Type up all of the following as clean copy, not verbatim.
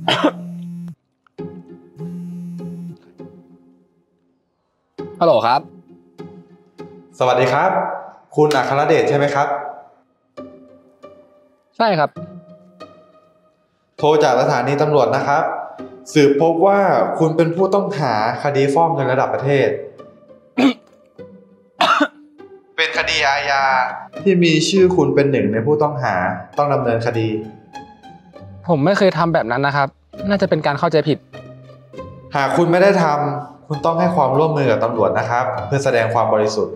ฮัลโหลครับสวัสดีครับคุณอัครเดชใช่ไหมครับใช่ครับโทรจากสถานีตำรวจนะครับสืบพบว่าคุณเป็นผู้ต้องหาคดีฟอกเงินระดับประเทศ เป็นคดีอาญาที่มีชื่อคุณเป็นหนึ่งในผู้ต้องหาต้องดำเนินคดีผมไม่เคยทำแบบนั้นนะครับน่าจะเป็นการเข้าใจผิดหากคุณไม่ได้ทำคุณต้องให้ความร่วมมือกับตำรวจนะครับเพื่อแสดงความบริสุทธิ์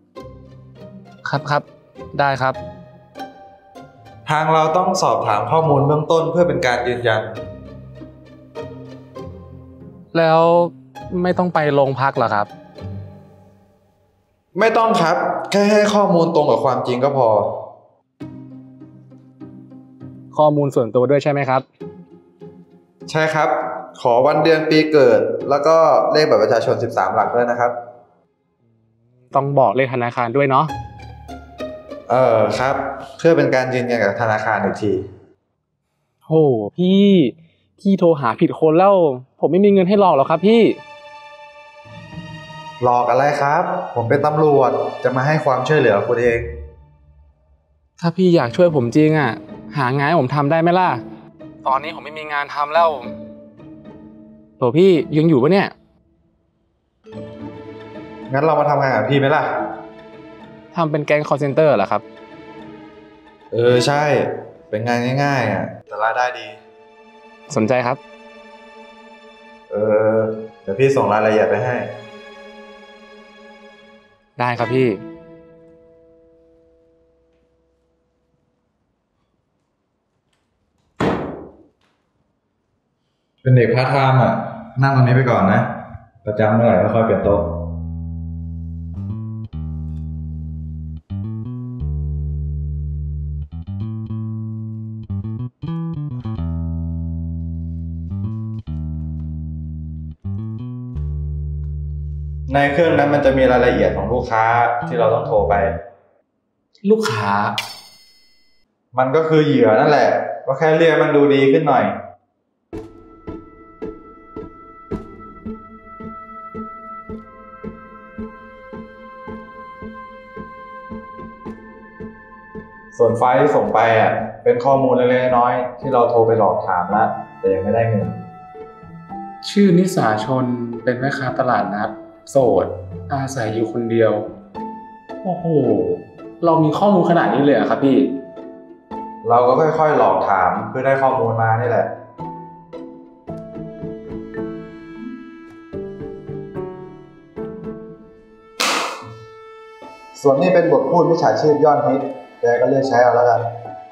ครับได้ครับทางเราต้องสอบถามข้อมูลเบื้องต้นเพื่อเป็นการยืนยันแล้วไม่ต้องไปโรงพักเหรอครับไม่ต้องครับแค่ให้ข้อมูลตรงกับความจริงก็พอข้อมูลส่วนตัวด้วยใช่ไหมครับใช่ครับขอวันเดือนปีเกิดแล้วก็เลขบัตรประชาชน13หลักด้วยนะครับต้องบอกเลขธนาคารด้วยเนาะครับเพื่อเป็นการยืนยันกับธนาคารอีกทีโอ้พี่โทรหาผิดคนแล้วผมไม่มีเงินให้หลอกหรอกครับพี่หลอกอะไรครับผมเป็นตำรวจจะมาให้ความช่วยเหลือคุณเองถ้าพี่อยากช่วยผมจริงอ่ะหางานให้ผมทำได้ไหมล่ะตอนนี้ผมไม่มีงานทำแล้วโหพี่ยังอยู่ปะเนี่ยงั้นเรามาทำงานกับพี่ไหมล่ะทำเป็นแก๊ง call center เหรอครับใช่เป็นงานง่ายๆอ่ะแต่รายได้ดีสนใจครับเดี๋ยวพี่ส่งรายละเอียดไปให้ได้ครับพี่เป็นเด็กพาร์ทไทม์อ่ะนั่งตรงนี้ไปก่อนนะประจำเมื่อไหร่ก็ค่อยเปลี่ยนโต๊ะในเครื่องนั้นมันจะมีรายละเอียดของลูกค้าที่เราต้องโทรไปลูกค้ามันก็คือเหยื่อนั่นแหละก็แค่เรียกมันดูดีขึ้นหน่อยส่วนไฟล์ที่ส่งไปเป็นข้อมูลเล็กๆน้อยๆที่เราโทรไปหลอกถามแล้วแต่ยังไม่ได้เงินชื่อนิสาชนเป็นแม่ค้าตลาดนัดโสดอาศัยอยู่คนเดียวโอ้โหเรามีข้อมูลขนาดนี้เลยเหรอครับพี่เราก็ค่อยๆหลอกถามเพื่อได้ข้อมูลมานี่แหละส่วนนี้เป็นบทพูดมิจฉาชีพยอดฮิตแกก็เลือกใช้เอาแล้วกัน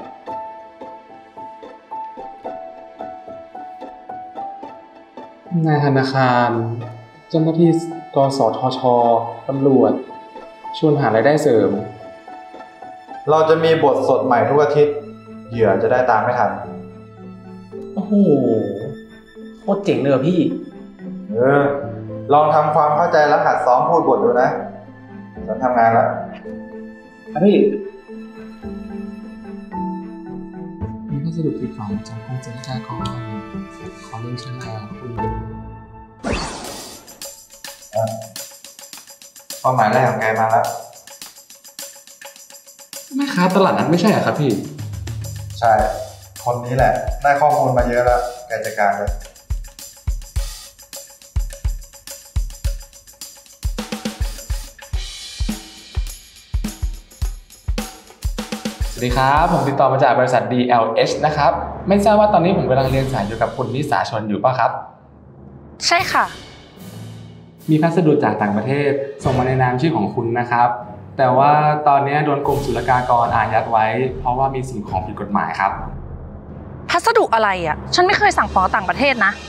นายธนาคารเจ้าหน้าที่กสทช.ตำรวจชวนหารายได้เสริมเราจะมีบทสดใหม่ทุกอาทิตย์เหยื่อจะได้ตามไม่ทันโอ้โหโคตรเจ๋งเลยพี่ลองทำความเข้าใจแล้วหัดซ้อมพูดบทดูนะฉันทำงานแล้วครับพี่มีพัสดุติดต่อจากกรมศุลกากรขอเรียนเชิญคุณเป้าหมายแรกของแกมาแล้วแม่ค้าตลาดนั้นไม่ใช่เหรอครับพี่ใช่คนนี้แหละได้ข้อมูลมาเยอะแล้วแกจัดการเลยสวัสดีครับผมติดต่อมาจากบริษัท DLH นะครับไม่ทราบว่าตอนนี้ผมกำลังเรียนสายอยู่กับคุณนิสาชนอยู่ป่ะครับใช่ค่ะมีพัสดุจากต่างประเทศส่งมาในนามชื่อของคุณนะครับแต่ว่าตอนนี้โดนกรมศุลกากรอายัดไว้เพราะว่ามีสิ่งของผิดกฎหมายครับพัสดุอะไรอ่ะฉันไม่เคยสั่งของต่างประเทศนะ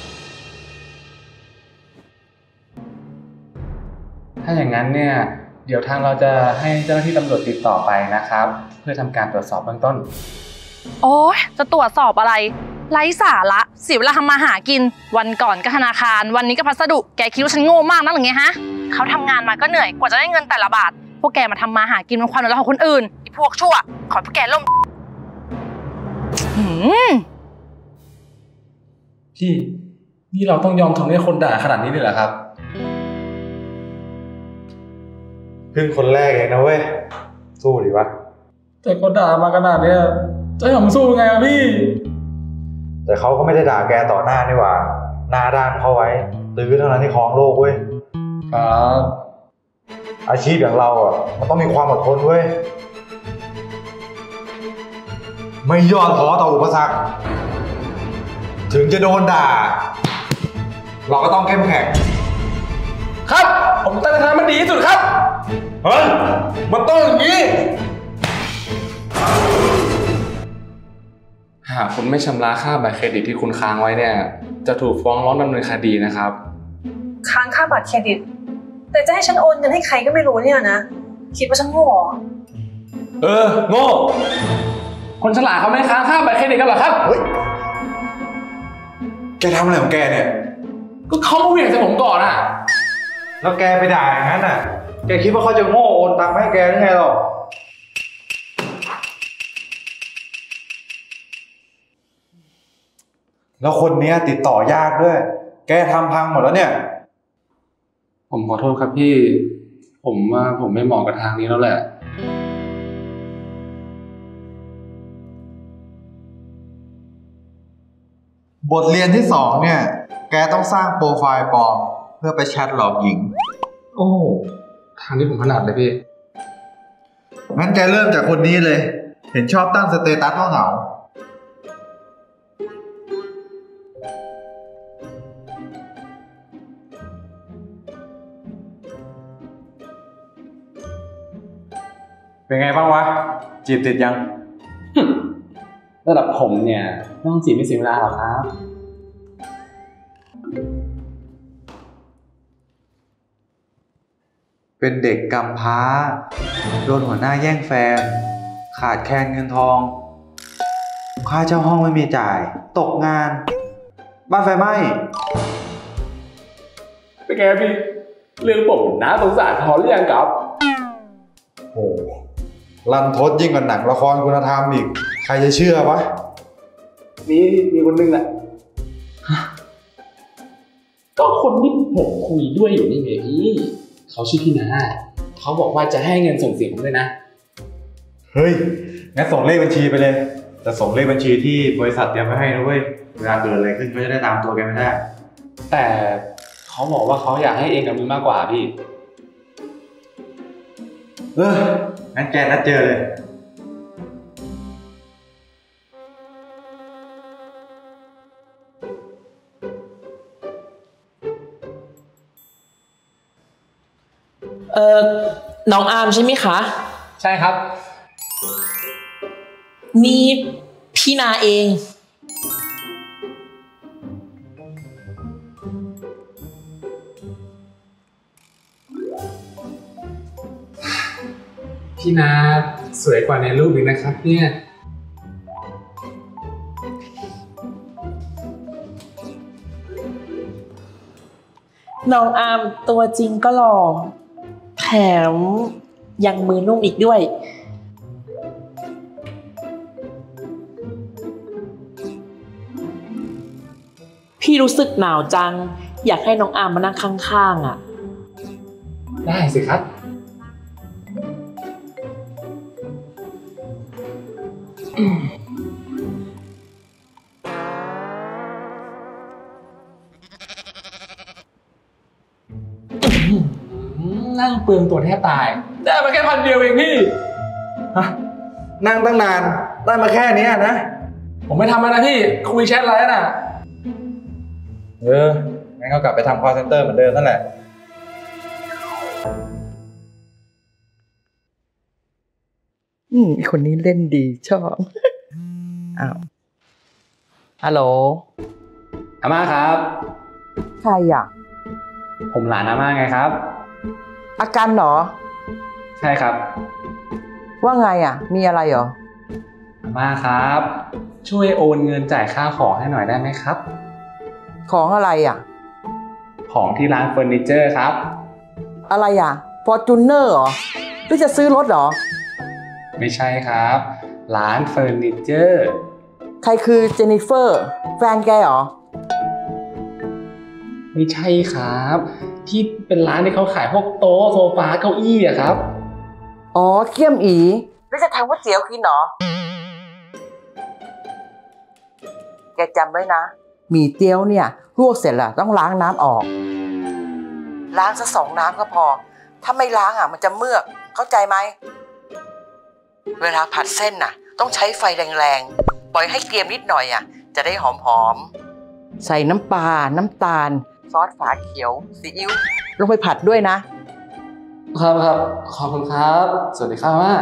ถ้าอย่างนั้นเนี่ยเดี๋ยวทางเราจะให้เจ้าหน้าที่ตำรวจติดต่อไปนะครับเพื่อทำการตรวจสอบเบื้องต้นโอ๊ยจะตรวจสอบอะไรไร้สาระเสียเวลาทำมาหากินวันก่อนก็ธนาคารวันนี้ก็พัสดุแกคิดว่าฉันโง่มากนั่นหรือไงฮะเขาทำงานมาก็เหนื่อยกว่าจะได้เงินแต่ละบาทพวกแกมาทำมาหากินเป็นความเดือดร้อนของคนอื่นไอ้พวกชั่วขอพวกแกล่มพี่นี่เราต้องยอมทนให้คนด่าขนาดนี้เลยเหรอครับเพิ่งคนแรกเองนะเว้ยสู้ดิวะแต่ก็ด่ามาขนาดเนี้ยจะให้ผมสู้ยังไงอะพี่แต่เขาก็ไม่ได้ด่าแกต่อหน้านี่หว่าหน้าด้านเขาไว้ตื้อเท่านั้นที่ครองโลกเว้ยครับอาชีพอย่างเราอ่ะมันต้องมีความอดทนเว้ยไม่ย่อท้อต่ออุปสรรคถึงจะโดนด่าเราก็ต้องเข้มแข็งครับผมตั้งใจทำมันดีที่สุดครับเฮ้ยมันต้องอย่างนี้หากคุณไม่ชำระค่าบัตรเครดิตที่คุณค้างไว้เนี่ยจะถูกฟ้องร้องดำเนินคดีนะครับค้างค่าบัตรเครดิตแต่จะให้ฉันโอนเงินให้ใครก็ไม่รู้เนี่ยนะคิดว่าฉันโง่เหรอโง่คนฉลาดเขาไม่ค้างค่าบัตรเครดิตกันหรอครับเฮ้ยแกทำอะไรของแกเนี่ยก็เขามาเหวี่ยงใส่ผมก่อนอ่ะแล้วแกไปด่าอย่างนั้นน่ะแกคิดว่าเขาจะโง่โอนตังค์ให้แกหรือไงหรอแล้วคนนี้ติดต่อยากด้วยแกทำพังหมดแล้วเนี่ยผมขอโทษครับพี่ผมว่าผมไม่เหมาะกับทางนี้แล้วแหละบทเรียนที่2เนี่ยแกต้องสร้างโปรไฟล์ปลอมเพื่อไปแชทหลอกหญิงโอ้ทางนี้ผมถนัดเลยพี่งั้นแกเริ่มจากคนนี้เลยเห็นชอบตั้งสเตตัสว่าเหงาเป็นไงบ้างวะจีบติดยังระดับผมเนี่ยต้องจีบไม่เสียเวลาหรอกครับเป็นเด็กกำพร้าโดนหัวหน้าแย่งแฟนขาดแคลนเงินทองค่าเช่าห้องไม่มีจ่ายตกงานบ้านไฟไหม้เป็นไงพี่เรื่องผมน่าสงสารพอหรือยังครับโอ้รันทดยิ่งกว่าหนังละครคุณธรรมอีกใครจะเชื่อวะมีคนนึงแหละก็คนที่ผมคุยด้วยอยู่นี่ไงพี่เขาชื่อพี่นาเขาบอกว่าจะให้เงินส่งเสียผมด้วยนะเฮ้ยงั้นส่งเลขบัญชีไปเลยแต่ส่งเลขบัญชีที่บริษัทเตรียมไว้ให้นะเว้ยเวลาเกิดอะไรขึ้นก็จะได้ตามตัวแกไม่ได้แต่เขาบอกว่าเขาอยากให้เองกับมือมากกว่าพี่งั้นแกนัดเจอเลยน้องอาร์มใช่ไหมคะใช่ครับนี่พี่นาเองพี่นาสวยกว่าในรูปอีกนะครับเนี่ยน้องอาร์มตัวจริงก็หล่อแถมยังมือนุ่มอีกด้วยพี่รู้สึกหนาวจังอยากให้น้องอาร์มมานั่งข้างๆอ่ะได้สิครับนั่งเปลืองตัวแทบตายได้มาแค่1,000 เดียวเองพี่ฮะนั่งตั้งนานได้มาแค่นี้นะผมไม่ทำแล้วนะพี่คุยแชทไลน์น่ะงั้นก็กลับไปทำ call center เหมือนเดิมนั่นแหละคนนี้เล่นดีชอบอ้าวฮัลโหลอาม่าครับใครอ่ะผมหลานอาม่าไงครับอาการเหรอใช่ครับว่าไงอ่ะมีอะไรเหรออาม่าครับช่วยโอนเงินจ่ายค่าของให้หน่อยได้ไหมครับของอะไรอ่ะของที่ร้านเฟอร์นิเจอร์ครับอะไรอ่ะฟอร์จูเนอร์เหรอหรือจะซื้อรถเหรอไม่ใช่ครับร้านเฟอร์นิเจอร์ใครคือเจนนิเฟอร์แฟนแกเหรอไม่ใช่ครับ ที่เป็นร้านที่เขาขายพวกโต๊ะโซฟาเก้าอี้อะครับอ๋อเขี้ยมอีแล้วจะทำก๋วยเตี๋ยวกินเหรอ แกจำไว้นะหมี่เตี๋ยวเนี่ยลวกเสร็จแล้วต้องล้างน้ำออก ล้างสัก2 น้ำก็พอ ถ้าไม่ล้างมันจะเมือกเข้าใจไหม เวลาผัดเส้นต้องใช้ไฟแรงๆปล่อยให้เกรียมนิดหน่อยจะได้หอมๆใส่น้ำปลาน้ำตาลซอสฝาเขียวซีอิ๊วลงไปผัดด้วยนะครับขอบคุณครับ สวัสดีครับม่า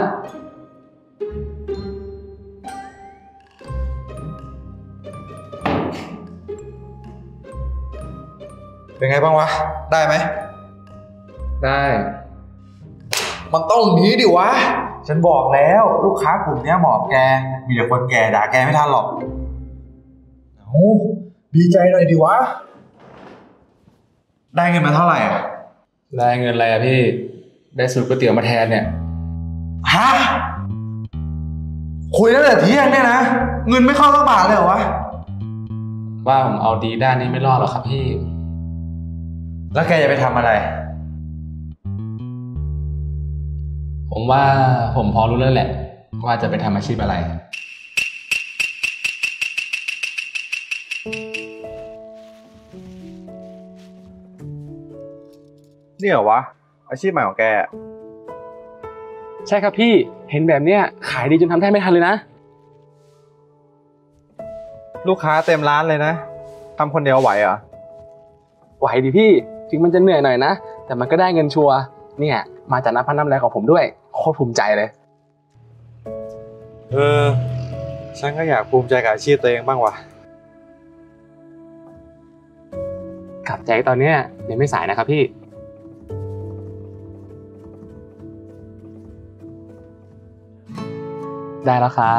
เป็นไงบ้างวะ ได้ไหมได้มันต้องอย่างนี้ดิวะ ฉันบอกแล้วลูกค้ากลุ่มนี้เหมาะกับแก มีแต่คนแก่ด่าแกไม่ทันหรอกโอ้ดีใจหน่อยดิวะ ได้เงินมาเท่าไหร่อะได้เงินอะไรอะพี่ ได้สูตรก๋วยเตี๋ยวมาแทนเนี่ยฮะ คุยตั้งแต่เที่ยงเนี่ยนะ เงินไม่เข้าสักบาทเลยเหรอวะว่าผมเอาดีด้านนี้ไม่รอดหรอกครับพี่แล้วแกจะไปทำอะไรผมว่าผมพอรู้แล้วแหละ ว่าจะไปทำอาชีพอะไรนี่เหรอวะ อาชีพใหม่ของแกใช่ครับพี่ เห็นแบบเนี้ยขายดีจนทำแทบไม่ทันเลยนะลูกค้าเต็มร้านเลยนะทำคนเดียวไหวเหรอไหวดิพี่ ถึงมันจะเหนื่อยหน่อยนะ แต่มันก็ได้เงินชัวร์เนี่ยมาจากน้ำพักน้ำแรงของผมด้วย โคตรภูมิใจเลยฉันก็อยากภูมิใจกับอาชีพตัวเองบ้างว่ะกลับใจตอนเนี้ยยังไม่สายนะครับพี่ ได้แล้วครับ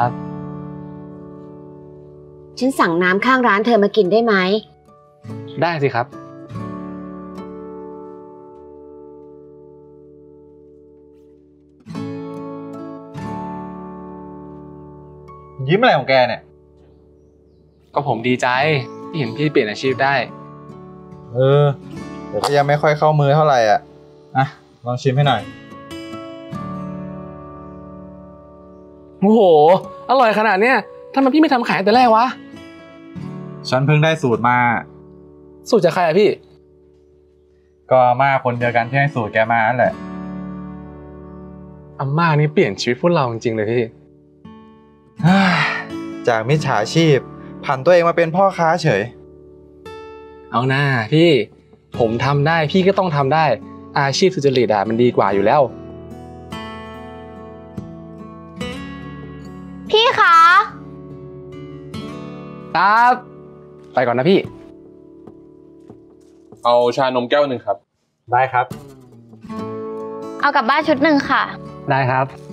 ฉันสั่งน้ำข้างร้านเธอมากินได้ไหมได้สิครับยิ้มอะไรของแกเนี่ยก็ผมดีใจที่เห็นพี่เปลี่ยนอาชีพได้แต่ก็ยังไม่ค่อยเข้ามือเท่าไหร่อ่ะลองชิมให้หน่อยโอ้โห อร่อยขนาดเนี้ยทำไมพี่ไม่ทำขายแต่แรกวะฉันเพิ่งได้สูตรมาสูตรจากใครอะพี่ก็อาม่าคนเดียวกันที่ให้สูตรแกมานั่นแหละอาม่านี่เปลี่ยนชีวิตพวกเราจริงๆเลยพี่จากมิจฉาชีพผันตัวเองมาเป็นพ่อค้าเฉยเอาหน้าพี่ ผมทำได้พี่ก็ต้องทำได้ อาชีพสุจริตมันดีกว่าอยู่แล้วพี่คะครับ ไปก่อนนะพี่เอาชานมแก้วหนึ่งครับได้ครับเอากลับบ้านชุดหนึ่งค่ะได้ครับ